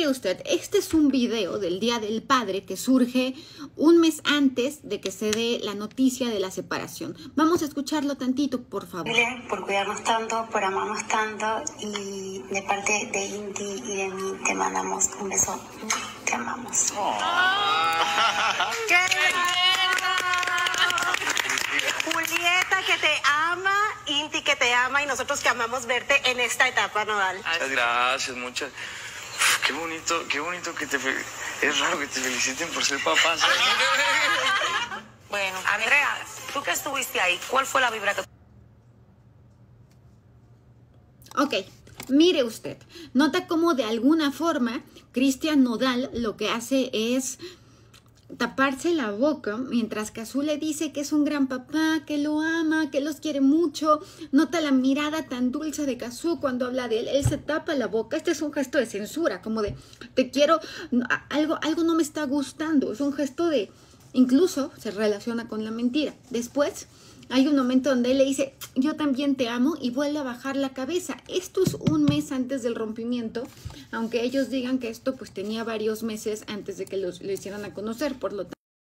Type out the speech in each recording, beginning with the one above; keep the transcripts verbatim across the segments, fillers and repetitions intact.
Mire usted, este es un video del Día del Padre que surge un mes antes de que se dé la noticia de la separación. Vamos a escucharlo tantito, por favor. Por cuidarnos tanto, por amarnos tanto, y de parte de Inti y de mí te mandamos un beso. Te amamos. Oh. ¡Qué Julieta que te ama, Inti que te ama y nosotros que amamos verte en esta etapa, Nodal. Muchas gracias, muchas. Uf, qué bonito, qué bonito que te... Fe... Es raro que te feliciten por ser papá. ¿Sabes? Bueno, Andrea, tú que estuviste ahí, ¿cuál fue la vibra que... Ok, mire usted, nota cómo de alguna forma Cristian Nodal lo que hace es taparse la boca, mientras que Azul le dice que es un gran papá, que lo ama, que los quiere mucho. Nota la mirada tan dulce de Cazzu cuando habla de él. Él se tapa la boca. Este es un gesto de censura, como de te quiero, algo, algo no me está gustando. Es un gesto de, incluso se relaciona con la mentira. Después hay un momento donde él le dice, yo también te amo, y vuelve a bajar la cabeza. Esto es un mes antes del rompimiento, aunque ellos digan que esto pues tenía varios meses antes de que los, lo hicieran a conocer, por lo tanto.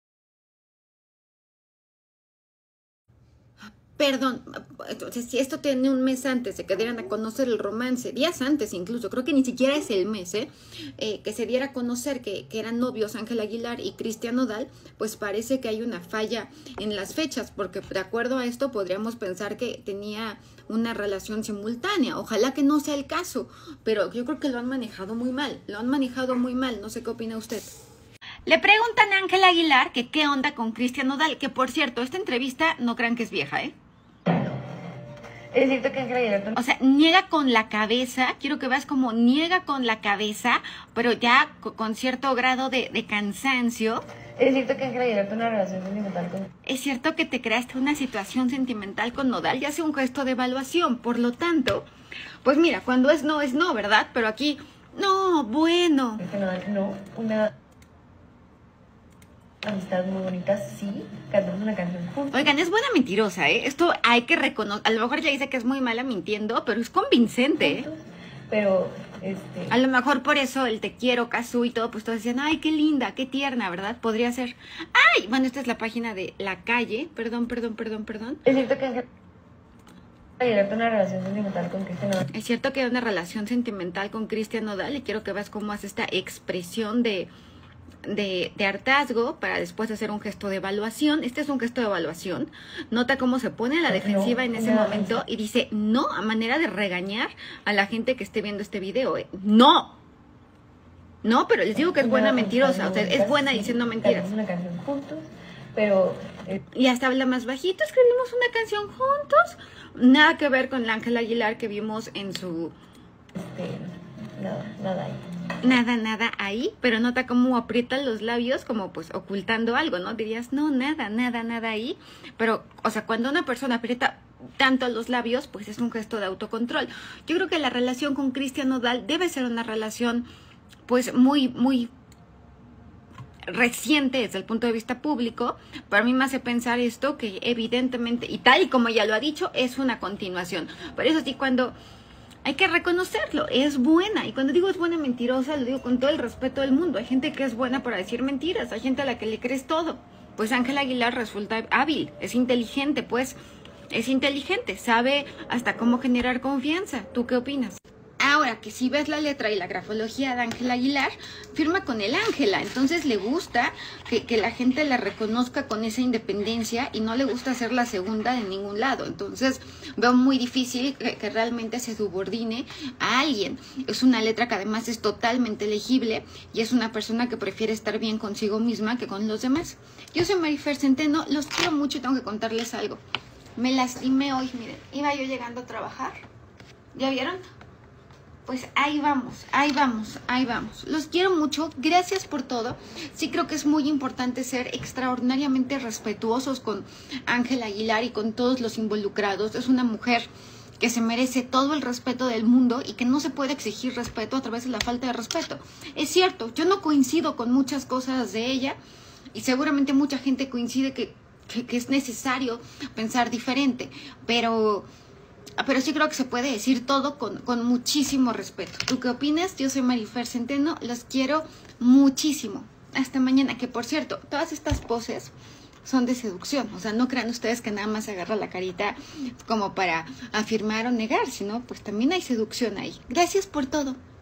Perdón, entonces si esto tiene un mes antes de que dieran a conocer el romance, días antes incluso, creo que ni siquiera es el mes, ¿eh? Eh, que se diera a conocer que, que eran novios Ángel Aguilar y Cristian Nodal, pues parece que hay una falla en las fechas, porque de acuerdo a esto podríamos pensar que tenía una relación simultánea. Ojalá que no sea el caso, pero yo creo que lo han manejado muy mal, lo han manejado muy mal, no sé qué opina usted. Le preguntan a Ángel Aguilar que qué onda con Cristian Nodal, que por cierto, esta entrevista no crean que es vieja, ¿eh? Es cierto que Ángel Aguilar... O sea, niega con la cabeza, quiero que veas como niega con la cabeza, pero ya con cierto grado de, de cansancio. Es cierto que Ángel Aguilar tiene una relación sentimental con... Es cierto que te creaste una situación sentimental con Nodal y hace un gesto de evaluación, por lo tanto, pues mira, cuando es no, es no, ¿verdad? Pero aquí, no, bueno. Es que Nodal, no, una... amistad muy bonita, sí, cantamos una canción juntos. Oigan, es buena mentirosa, ¿eh? Esto hay que reconocer, a lo mejor ella dice que es muy mala mintiendo, pero es convincente, ¿eh? Pero, este... a lo mejor por eso el te quiero, Cazzu y todo, pues todos decían, ay, qué linda, qué tierna, ¿verdad? Podría ser. Ay, bueno, esta es la página de La Calle, perdón, perdón, perdón, perdón. Es cierto que Ángel Aguilar tiene una relación sentimental con Cristian Nodal. Es cierto que hay una relación sentimental con Cristian Nodal y quiero que veas cómo hace esta expresión de... De, de hartazgo para después hacer un gesto de evaluación. Este es un gesto de evaluación. Nota cómo se pone a la defensiva en ese momento y dice no, a manera de regañar a la gente que esté viendo este video. ¿eh? No, no, pero les digo que es buena mentirosa. O sea, es buena diciendo mentiras. Una canción juntos, pero... Eh... Y hasta habla más bajito, escribimos una canción juntos. Nada que ver con el Ángel Aguilar que vimos en su... Este, nada, nada ahí. Nada, nada ahí, pero nota cómo aprieta los labios como pues ocultando algo, ¿no? Dirías, no, nada, nada, nada ahí. Pero, o sea, cuando una persona aprieta tanto los labios, pues es un gesto de autocontrol. Yo creo que la relación con Cristian Nodal debe ser una relación pues muy, muy reciente desde el punto de vista público. Para mí me hace pensar esto que evidentemente, y tal y como ella lo ha dicho, es una continuación. Pero eso sí, cuando... hay que reconocerlo, es buena. Y cuando digo es buena mentirosa, lo digo con todo el respeto del mundo. Hay gente que es buena para decir mentiras, hay gente a la que le crees todo. Pues Ángel Aguilar resulta hábil, es inteligente, pues es inteligente, sabe hasta cómo generar confianza. ¿Tú qué opinas? Ahora que si ves la letra y la grafología de Ángel Aguilar, firma con el Ángela, entonces le gusta que, que la gente la reconozca con esa independencia y no le gusta ser la segunda de ningún lado. Entonces veo muy difícil que, que realmente se subordine a alguien. Es una letra que además es totalmente legible y es una persona que prefiere estar bien consigo misma que con los demás. Yo soy Marifer Centeno, los quiero mucho y tengo que contarles algo. Me lastimé hoy, miren, iba yo llegando a trabajar, ¿ya vieron? Pues ahí vamos, ahí vamos, ahí vamos. Los quiero mucho, gracias por todo. Sí creo que es muy importante ser extraordinariamente respetuosos con Ángel Aguilar y con todos los involucrados. Es una mujer que se merece todo el respeto del mundo y que no se puede exigir respeto a través de la falta de respeto. Es cierto, yo no coincido con muchas cosas de ella y seguramente mucha gente coincide que, que, que es necesario pensar diferente, pero... pero sí creo que se puede decir todo con, con muchísimo respeto. ¿Tú qué opinas? Yo soy Marifer Centeno, los quiero muchísimo. Hasta mañana, que por cierto, todas estas poses son de seducción, o sea, no crean ustedes que nada más se agarra la carita como para afirmar o negar, sino pues también hay seducción ahí. Gracias por todo.